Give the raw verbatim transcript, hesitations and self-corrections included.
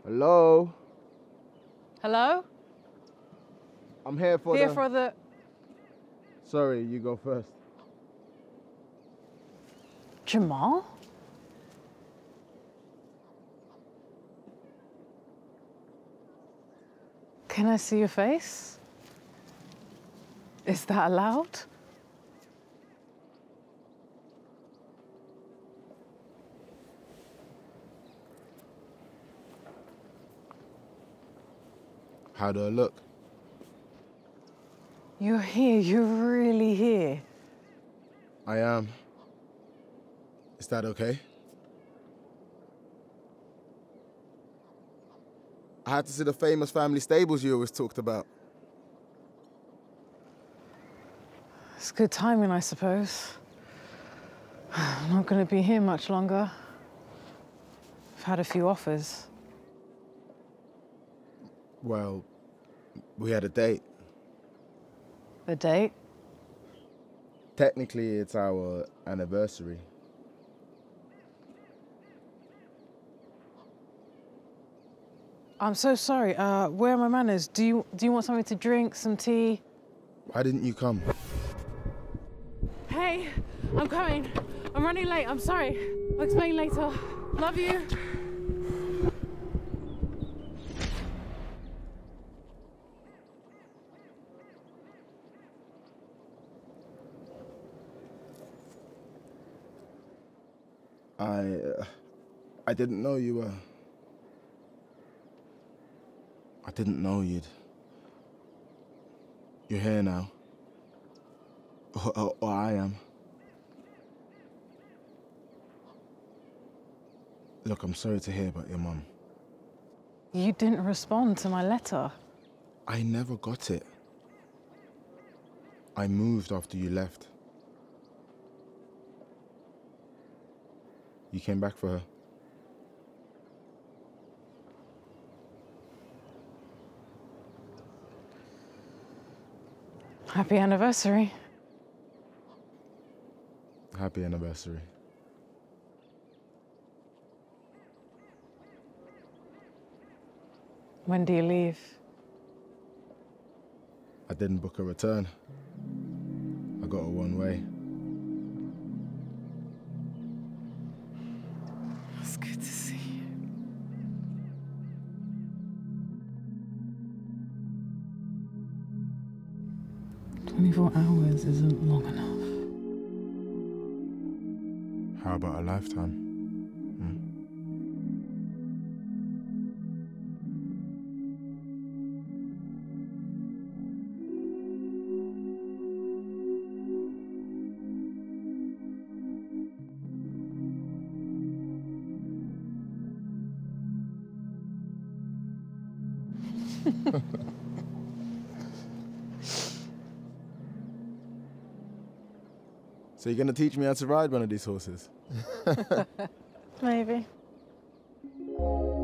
Hello? Hello? I'm here for Here the... for the... Sorry, you go first. Jamal? Can I see your face? Is that allowed? How do I look? You're here, you're really here. I am. Is that okay? I had to see the famous family stables you always talked about. It's good timing, I suppose. I'm not going to be here much longer. I've had a few offers. Well, we had a date. A date? Technically, it's our anniversary. I'm so sorry. Uh, where are my manners? Do you, do you want something to drink, some tea? Why didn't you come? Hey, I'm coming. I'm running late. I'm sorry. I'll explain later. Love you. I... Uh, I didn't know you were... I didn't know you'd... You're here now. Or, or, or I am. Look, I'm sorry to hear about your mum. You didn't respond to my letter. I never got it. I moved after you left. You came back for her. Happy anniversary. Happy anniversary. When do you leave? I didn't book a return. I got a one way. It's good to see you. twenty-four hours isn't long enough. How about a lifetime? Hmm? So you're gonna teach me how to ride one of these horses? Maybe.